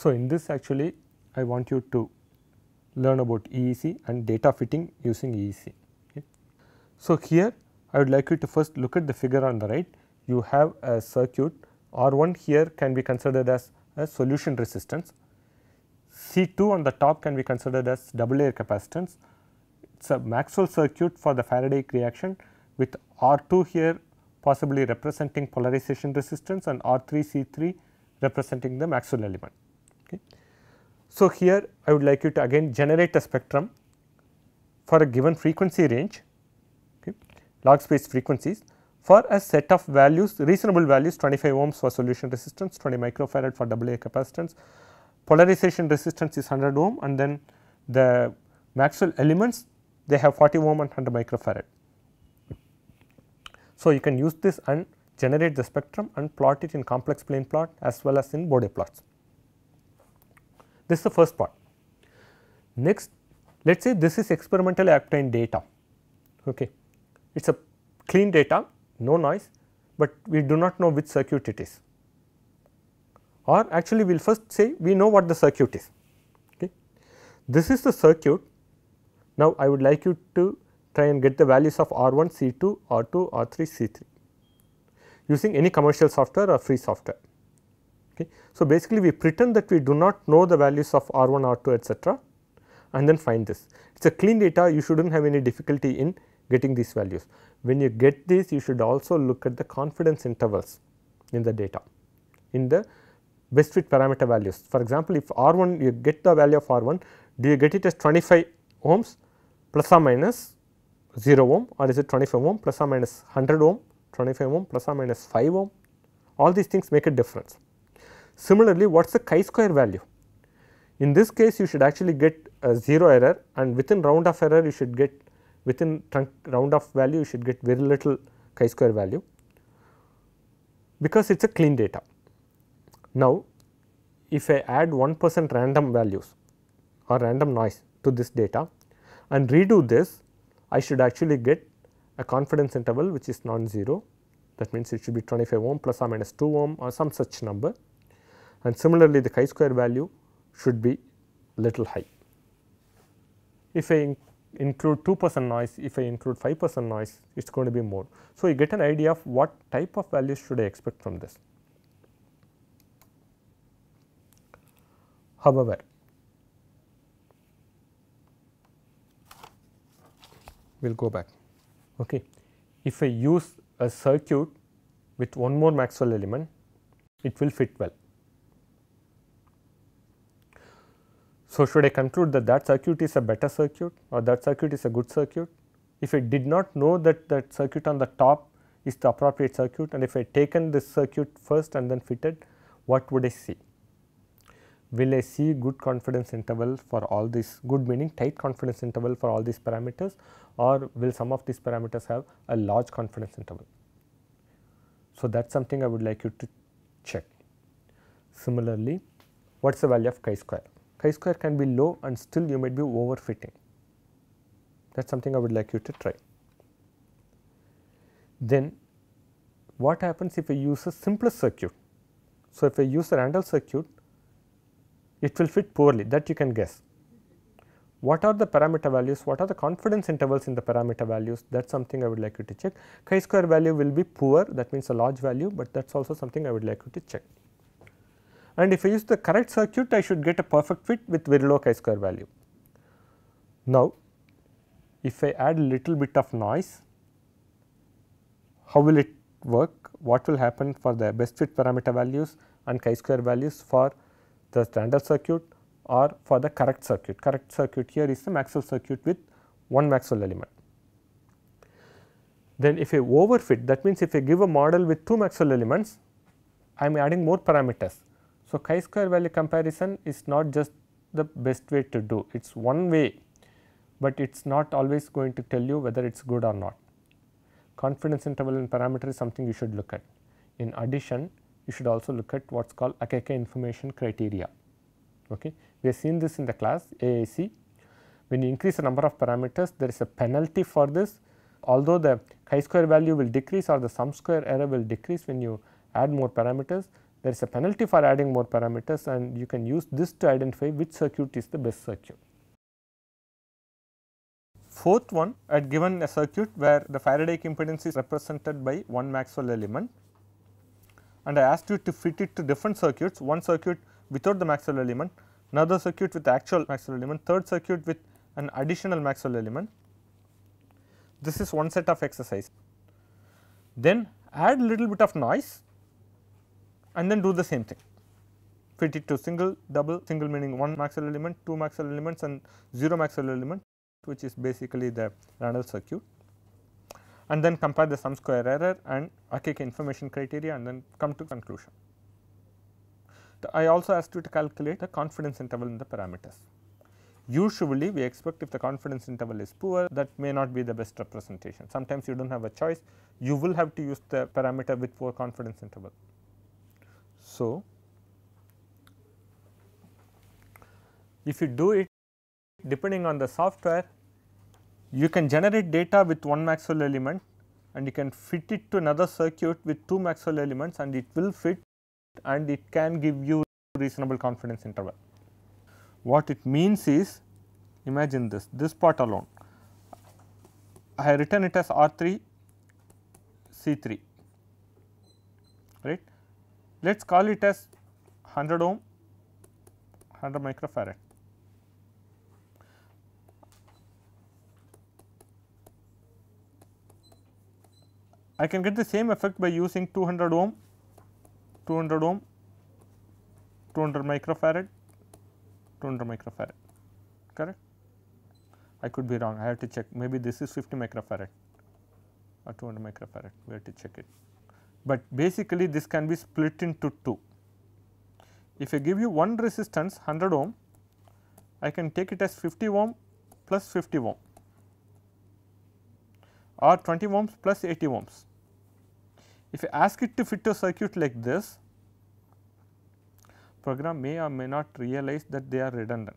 So, in this actually I want you to learn about EEC and data fitting using EEC. Okay. So, here I would like you to first look at the figure on the right. You have a circuit R1 here can be considered as a solution resistance, C2 on the top can be considered as double layer capacitance. It is a Maxwell circuit for the Faraday reaction with R2 here possibly representing polarization resistance and R3 C3 representing the Maxwell element. Okay. So, here I would like you to again generate a spectrum for a given frequency range, okay, log space frequencies for a set of values, reasonable values 25 ohms for solution resistance, 20 microfarad for double layer capacitance, polarization resistance is 100 ohm, and then the Maxwell elements they have 40 ohm and 100 microfarad. So, you can use this and generate the spectrum and plot it in complex plane plot as well as in Bode plots. This is the first part. Next, let us say this is experimentally obtained data. Okay. It is a clean data, no noise, but we do not know which circuit it is, or actually we will first say we know what the circuit is. Okay. This is the circuit. Now, I would like you to try and get the values of R1, C2, R2, R3, C3 using any commercial software or free software. Okay. So, basically we pretend that we do not know the values of R1, R2 etc., and then find this. It is a clean data, you should not have any difficulty in getting these values. When you get these, you should also look at the confidence intervals in the data, in the best fit parameter values. For example, if R1 you get the value of R1, do you get it as 25 ohms plus or minus 0 ohm, or is it 25 ohm plus or minus 100 ohm, 25 ohm plus or minus 5 ohm? All these things make a difference. Similarly, what is the chi-square value? In this case, you should actually get a 0 error, and within round of error you should get, within round of value you should get very little chi-square value, because it is a clean data. Now, if I add 1% random values or random noise to this data and redo this, I should actually get a confidence interval which is non-zero. That means it should be 25 ohm plus or minus 2 ohm or some such number, and similarly the chi-square value should be little high. If I include 2% noise, if I include 5% noise, it is going to be more. So, you get an idea of what type of values should I expect from this. However, we will go back. Okay. If I use a circuit with one more Maxwell element, it will fit well. So, should I conclude that that circuit is a better circuit or that circuit is a good circuit? If I did not know that that circuit on the top is the appropriate circuit, and if I taken this circuit first and then fitted, what would I see? Will I see good confidence interval for all these, good meaning tight confidence interval for all these parameters, or will some of these parameters have a large confidence interval? So, that is something I would like you to check. Similarly, what is the value of chi-square? Chi-square can be low and still you might be overfitting. That is something I would like you to try. Then what happens if I use a simplest circuit? So, if I use a Randall circuit, it will fit poorly, that you can guess. What are the parameter values? What are the confidence intervals in the parameter values? That is something I would like you to check. Chi-square value will be poor, that means a large value, but that is also something I would like you to check. And if I use the correct circuit, I should get a perfect fit with very low chi-square value. Now, if I add a little bit of noise, how will it work? What will happen for the best fit parameter values and chi-square values for the standard circuit or for the correct circuit? Correct circuit here is the Maxwell circuit with one Maxwell element. Then if I overfit, that means if I give a model with two Maxwell elements, I am adding more parameters. So, chi-square value comparison is not just the best way to do, it is one way, but it is not always going to tell you whether it is good or not. Confidence interval and parameter is something you should look at. In addition, you should also look at what is called Akeke information criteria. Okay. We have seen this in the class AIC. When you increase the number of parameters, there is a penalty for this. Although the chi-square value will decrease or the sum square error will decrease when you add more parameters, there is a penalty for adding more parameters, and you can use this to identify which circuit is the best circuit. Fourth one, I had given a circuit where the Faradaic impedance is represented by one Maxwell element, and I asked you to fit it to different circuits, one circuit without the Maxwell element, another circuit with the actual Maxwell element, third circuit with an additional Maxwell element. This is one set of exercise. Then add a little bit of noise and then do the same thing. Fit it to single, double, single meaning one Maxwell element, two Maxwell elements and 0 Maxwell element, which is basically the Randall circuit, and then compare the sum square error and archaic information criteria and then come to conclusion. I also asked you to calculate the confidence interval in the parameters. Usually we expect if the confidence interval is poor, that may not be the best representation. Sometimes you do not have a choice, you will have to use the parameter with poor confidence interval. So, if you do it depending on the software, you can generate data with one Maxwell element and you can fit it to another circuit with two Maxwell elements, and it will fit and it can give you reasonable confidence interval. What it means is, imagine this part alone, I have written it as R3 C3, right. Let us call it as 100 ohm, 100 microfarad. I can get the same effect by using 200 ohm, 200 ohm, 200 microfarad, 200 microfarad, correct? I could be wrong, I have to check, maybe this is 50 microfarad or 200 microfarad, we have to check it. But basically this can be split into two. If I give you one resistance 100 ohm, I can take it as 50 ohm plus 50 ohm or 20 ohms plus 80 ohms. If I ask it to fit a circuit like this, program may or may not realize that they are redundant.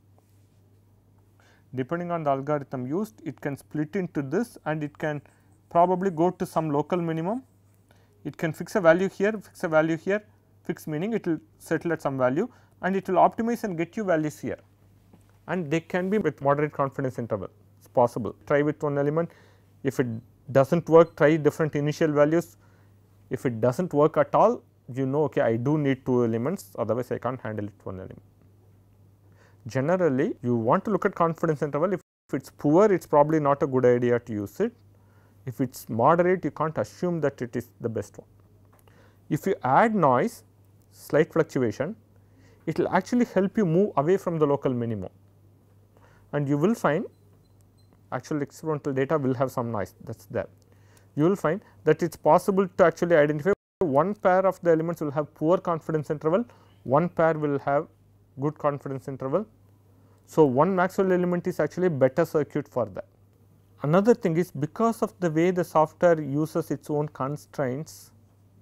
Depending on the algorithm used, it can split into this and it can probably go to some local minimum. It can fix a value here, fix a value here, fix meaning it will settle at some value, and it will optimize and get you values here, and they can be with moderate confidence interval. It is possible. Try with one element, if it does not work, try different initial values. If it does not work at all, you know, okay, I do need two elements, otherwise I can't handle it one element. Generally, you want to look at confidence interval. If it is poor, it is probably not a good idea to use it. If it is moderate, you can't assume that it is the best one. If you add noise, slight fluctuation, it will actually help you move away from the local minimum, and you will find actual experimental data will have some noise, that is there. You will find that it is possible to actually identify one pair of the elements will have poor confidence interval, one pair will have good confidence interval. So, one Maxwell element is actually a better circuit for that. Another thing is, because of the way the software uses its own constraints,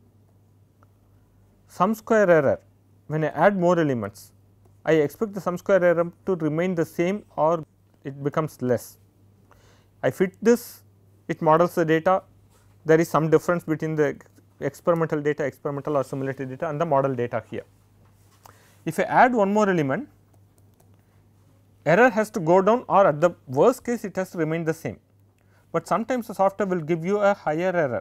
sum square error, when I add more elements, I expect the sum square error to remain the same or it becomes less. I fit this, it models the data, there is some difference between the experimental data, experimental or simulated data, and the model data here. If I add one more element, error has to go down, or at the worst case it has to remain the same, but sometimes the software will give you a higher error.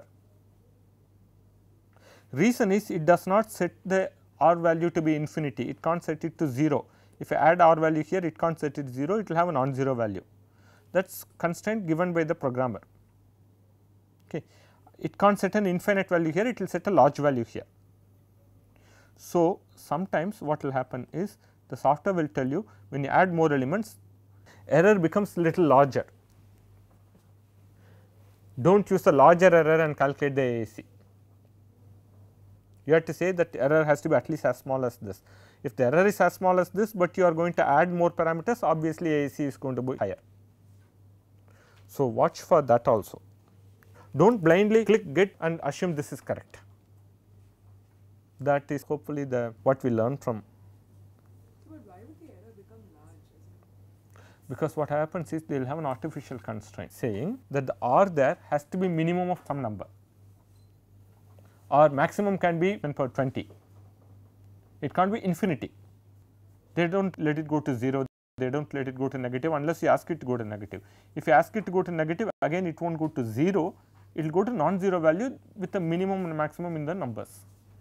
Reason is, it does not set the R value to be infinity, it can't set it to 0. If I add R value here, it can't set it to 0, it will have a non-zero value. That is constraint given by the programmer. Okay. It can't set an infinite value here, it will set a large value here. So, sometimes what will happen is, the software will tell you when you add more elements, error becomes little larger. Do not use the larger error and calculate the AAC. You have to say that error has to be at least as small as this. If the error is as small as this, but you are going to add more parameters, obviously AAC is going to be higher. So, watch for that also. Do not blindly click get and assume this is correct. That is hopefully the what we learn from. So, but why would the error become large? Because what happens is, they will have an artificial constraint saying that the R there has to be minimum of some number, or maximum can be 10 power 20. It can't be infinity. They do not let it go to 0, they do not let it go to negative unless you ask it to go to negative. If you ask it to go to negative, again it will not go to 0, it will go to non-zero value with a minimum and maximum in the numbers.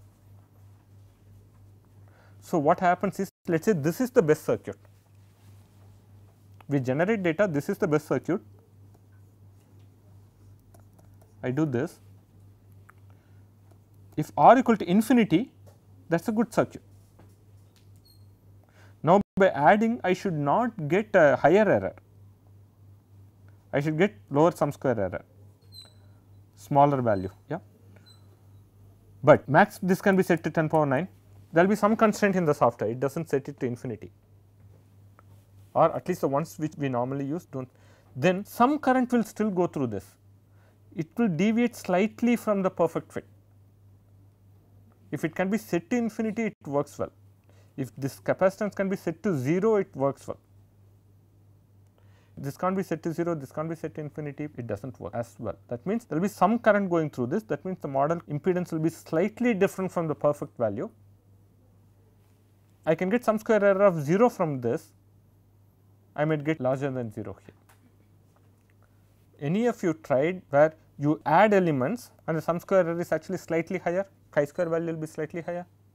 So, what happens is, let us say this is the best circuit. We generate data, this is the best circuit. I do this. If R equal to infinity, that is a good circuit. Now, by adding, I should not get a higher error, I should get lower sum square error, smaller value. Yeah. But max this can be set to 10 power 9, there will be some constraint in the software, it does not set it to infinity, or at least the ones which we normally use do not. Then some current will still go through this, it will deviate slightly from the perfect fit. If it can be set to infinity, it works well. If this capacitance can be set to 0, it works well. This can't be set to 0, this can't be set to infinity, it does not work as well. That means there will be some current going through this, that means the model impedance will be slightly different from the perfect value. I can get some square error of 0 from this, I might get larger than 0 here. Any of you tried where you add elements and the sum square error is actually slightly higher, chi square value will be slightly higher?